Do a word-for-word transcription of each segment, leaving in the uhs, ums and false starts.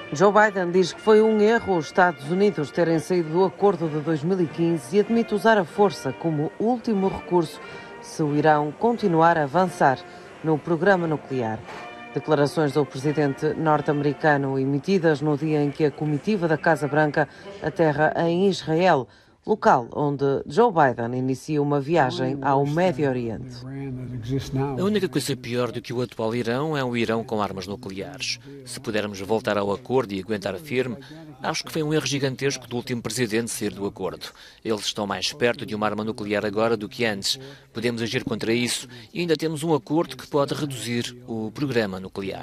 Joe Biden diz que foi um erro os Estados Unidos terem saído do acordo de dois mil e quinze e admite usar a força como último recurso se o Irão continuar a avançar no programa nuclear. Declarações do presidente norte-americano emitidas no dia em que a comitiva da Casa Branca aterra em Israel, local onde Joe Biden inicia uma viagem ao Médio Oriente. A única coisa pior do que o atual Irão é um Irão com armas nucleares. Se pudermos voltar ao acordo e aguentar firme, acho que foi um erro gigantesco do último presidente sair do acordo. Eles estão mais perto de uma arma nuclear agora do que antes. Podemos agir contra isso e ainda temos um acordo que pode reduzir o programa nuclear.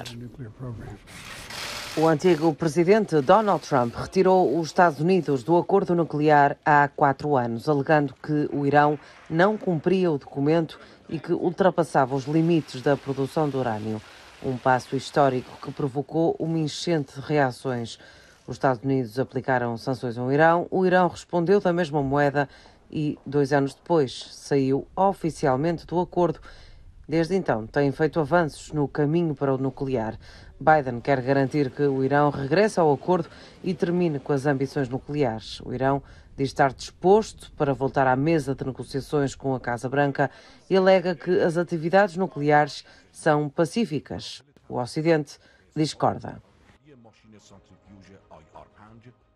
O antigo presidente Donald Trump retirou os Estados Unidos do acordo nuclear há quatro anos, alegando que o Irão não cumpria o documento e que ultrapassava os limites da produção de urânio. Um passo histórico que provocou uma enchente de reações. Os Estados Unidos aplicaram sanções ao Irão, o Irão respondeu da mesma moeda e, dois anos depois, saiu oficialmente do acordo. Desde então, tem feito avanços no caminho para o nuclear. Biden quer garantir que o Irão regresse ao acordo e termine com as ambições nucleares. O Irão diz estar disposto para voltar à mesa de negociações com a Casa Branca e alega que as atividades nucleares são pacíficas. O Ocidente discorda.